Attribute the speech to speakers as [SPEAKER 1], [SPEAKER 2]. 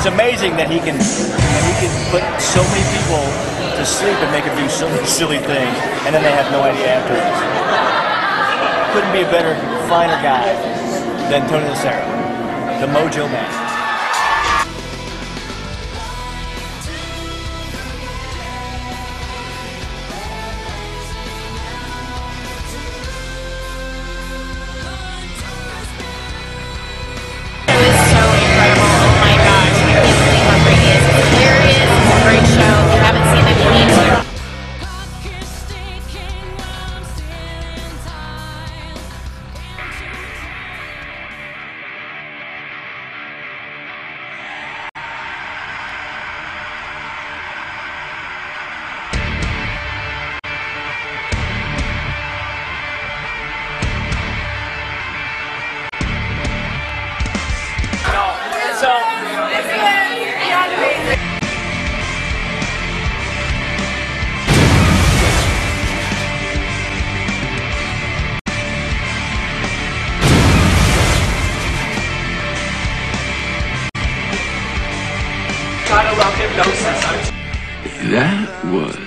[SPEAKER 1] it's amazing that he can put so many people to sleep and make them do so many silly things, and then they have no idea afterwards. Couldn't be a better, finer guy than Tony Lucero, the Mojo Man.
[SPEAKER 2] That was